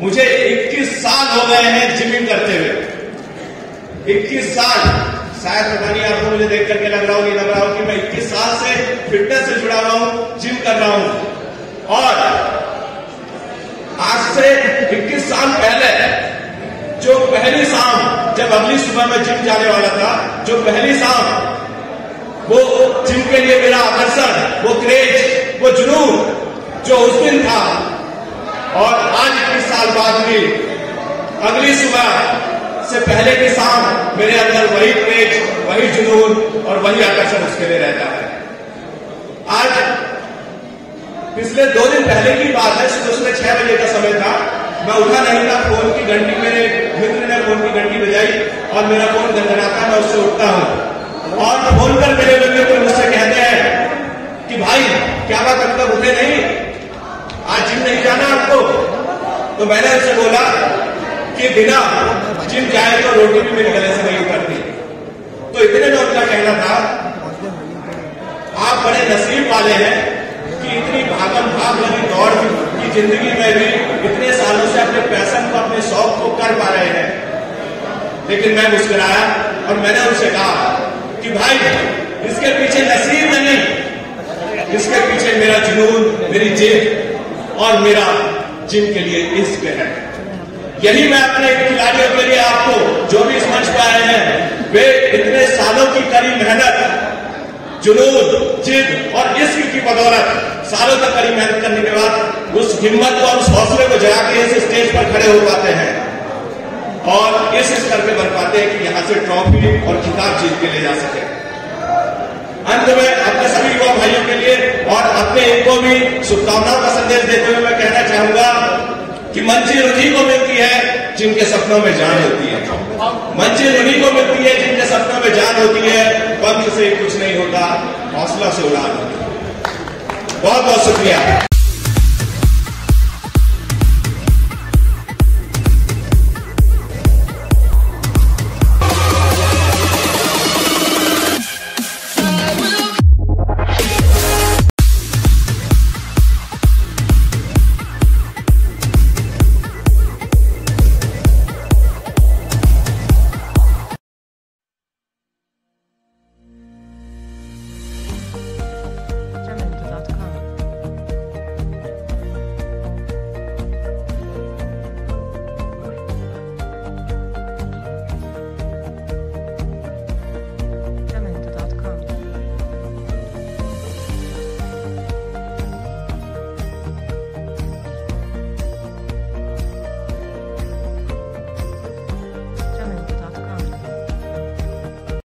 मुझे 21 साल हो गए हैं जिमिंग करते हुए। 21 साल, शायद पता नहीं आपको मुझे देख करके लग रहा हो नहीं लग रहा हो कि मैं 21 साल से फिटनेस से जुड़ा हुआ हूं, जिम कर रहा हूं। और आज से 21 साल पहले जो पहली शाम, जब अगली सुबह मैं जिम जाने वाला था, जो पहली शाम, वो जिम के लिए मेरा आकर्षण, वो क्रेज, वो जुनून जो उस दिन था, और आज 21 साल बाद भी अगली सुबह से पहले की शाम मेरे अंदर वही क्रेज, वही जुनून और वही आकर्षण उसके लिए रहता है। आज पिछले 2 दिन पहले की बात है, सुबह 6 बजे का समय था, मैं उठा नहीं था, फोन की घंटी, मेरे मित्र ने फोन की घंटी बजाई और मेरा फोन गनगनाता, मैं उससे उठता हूं और फोन पर मेरे मित्र मुझसे कहते हैं कि भाई क्या बात, अभी तक उठे नहीं, आज जिम नहीं जाना आपको? तो मैंने उससे बोला कि बिना जिम जाए तो रोटी भी मेरे गले से नहीं उतरती। तो इतने में उनका कहना था, आप बड़े नसीब वाले हैं कि इतनी भागम भाग लगी दौड़ की जिंदगी में भी इतने सालों से अपने पैशन को, अपने शौक को कर पा रहे हैं। लेकिन मैं मुस्कुराया और मैंने उनसे कहा कि भाई इसके पीछे नसीब नहीं, इसके पीछे मेरा जुनून, मेरी जेब और मेरा जिम के लिए इश्क है। यही मैं अपने खिलाड़ियों के लिए, आपको जो भी इस मंच पर आए हैं, वे इतने सालों की कड़ी मेहनत, जुनून, जिद और इश्क की बदौलत सालों तक कड़ी मेहनत करने के बाद उस हिम्मत को और उस हौसले को जगा के इस स्टेज पर खड़े हो पाते हैं और इस स्तर पे बन पाते हैं कि यहां से ट्रॉफी और खिताब जीत के ले जा सके। अंत में अपने सभी युवा भाइयों के लिए और अपने इनको भी शुभकामनाओं का संदेश देते हुए मैं कहना चाहूंगा कि मंजिल उन्हीं को मिलती है जिनके सपनों में जान होती है। मंजिल उन्हीं को मिलती है जिनके सपनों में जान होती है। पंख से कुछ नहीं होता, हौसला से उड़ान होती है। बहुत बहुत शुक्रिया।